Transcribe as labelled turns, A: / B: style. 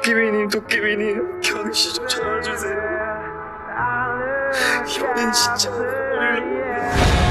A: 도깨비님, 경희 씨 좀 잡아주세요. 형은 진짜 우리를